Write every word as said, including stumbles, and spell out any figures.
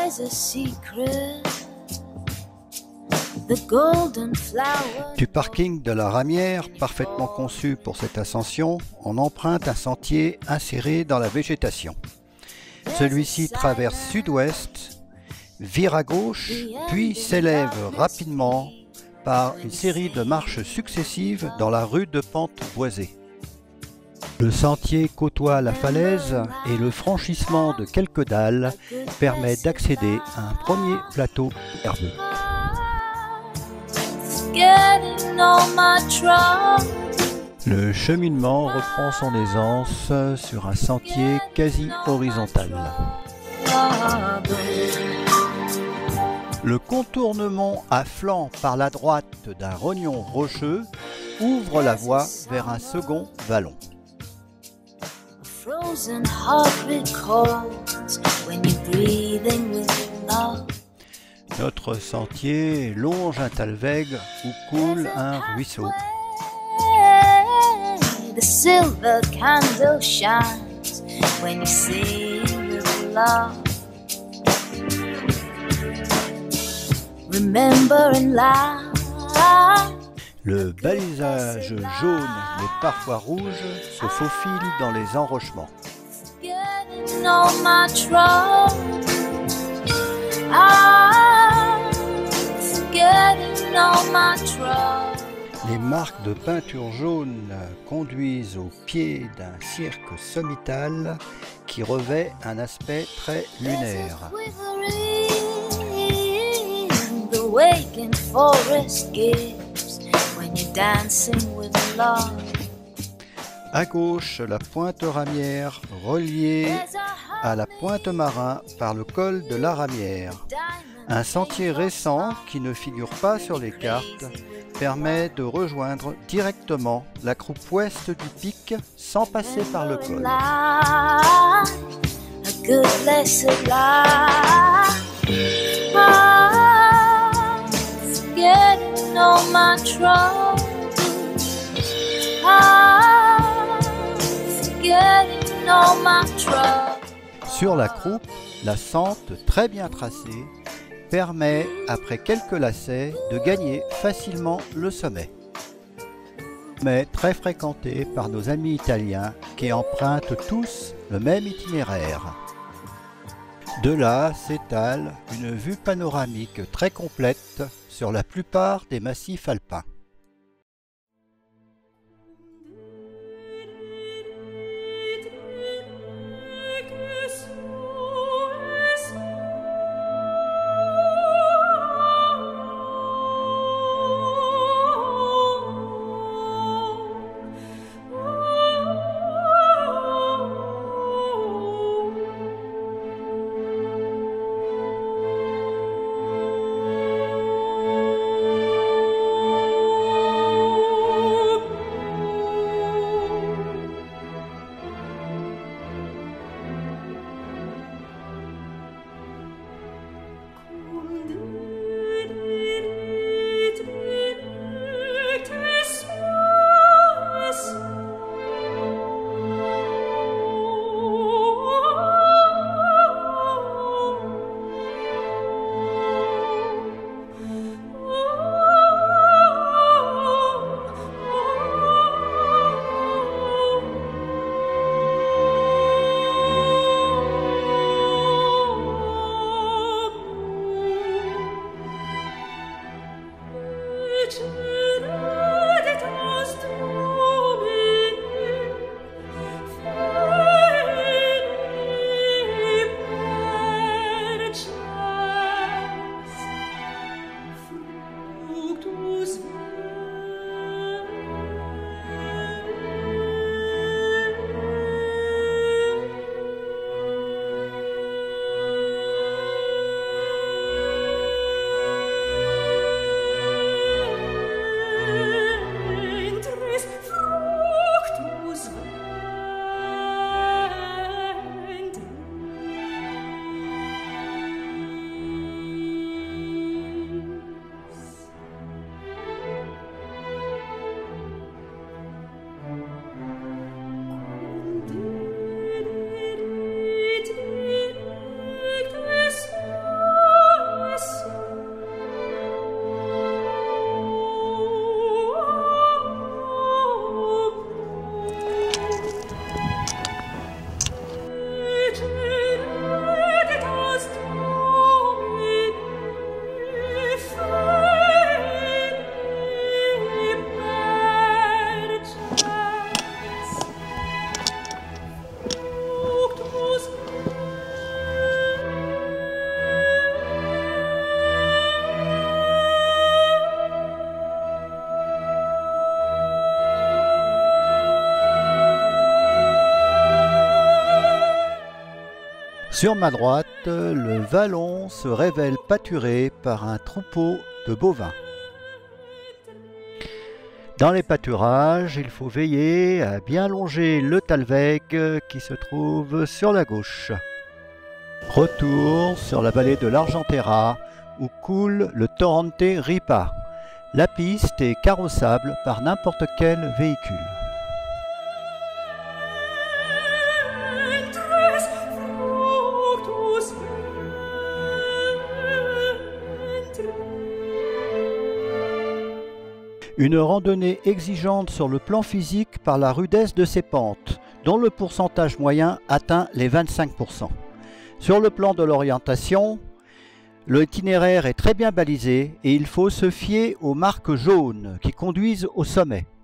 Du parking de la Ramière, parfaitement conçu pour cette ascension, on emprunte un sentier inséré dans la végétation. Celui-ci traverse sud-ouest, vire à gauche, puis s'élève rapidement par une série de marches successives dans la rude pente boisée. Le sentier côtoie la falaise et le franchissement de quelques dalles permet d'accéder à un premier plateau herbeux. Le cheminement reprend son aisance sur un sentier quasi horizontal. Le contournement à flanc par la droite d'un rognon rocheux ouvre la voie vers un second vallon. Notre sentier longe un talweg où coule un ruisseau. The silver candle shines when you sing with love. Remember and laugh. Le balisage jaune mais parfois rouge se faufile dans les enrochements. Les marques de peinture jaune conduisent au pied d'un cirque sommital qui revêt un aspect très lunaire. À gauche, la pointe Ramière, reliée à la pointe Marin par le col de la Ramière. Un sentier récent qui ne figure pas sur les cartes permet de rejoindre directement la croupe ouest du pic sans passer par le col. Sur la croupe, la sente très bien tracée permet, après quelques lacets, de gagner facilement le sommet. Mais très fréquenté par nos amis italiens qui empruntent tous le même itinéraire. De là s'étale une vue panoramique très complète sur la plupart des massifs alpins. Sur ma droite, le vallon se révèle pâturé par un troupeau de bovins. Dans les pâturages, il faut veiller à bien longer le Talweg qui se trouve sur la gauche. Retour sur la vallée de l'Argentera où coule le Torrente Ripa. La piste est carrossable par n'importe quel véhicule. Une randonnée exigeante sur le plan physique par la rudesse de ses pentes, dont le pourcentage moyen atteint les vingt-cinq pour cent. Sur le plan de l'orientation, l'itinéraire est très bien balisé et il faut se fier aux marques jaunes qui conduisent au sommet.